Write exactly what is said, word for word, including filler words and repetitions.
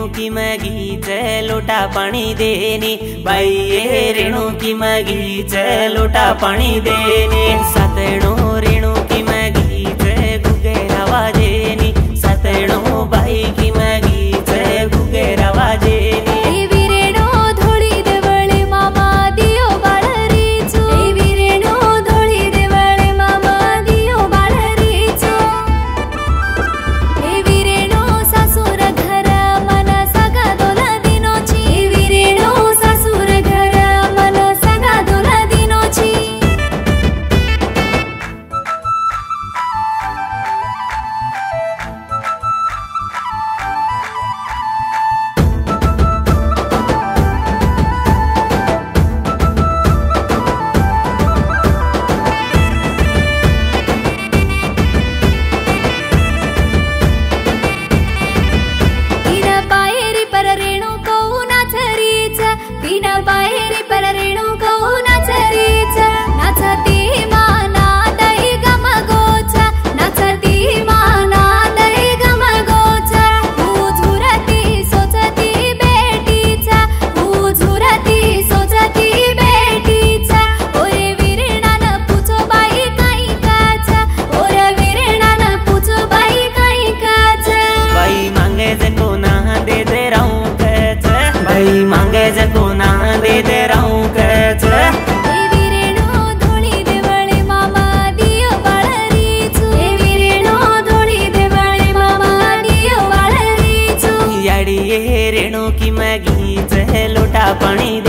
की मगीचे लोटा पानी देनी, बाई ये रेणु की मगीचे लोटा पानी देनी। सतणो रेणु की मगीचे घुघेरा वाजेनी, सतणो बाई की मगीचे घुघेरा वाजेनी। मांगे जको ना दे दे रहूं कच। एवी रेणु धोली देवळे मामा दियो बाळरी छु, एवी रेणु धोली देवळे मामा दियो बाळरी छु। याड़ी ये रेणु की मगीचे लोटा पानी दे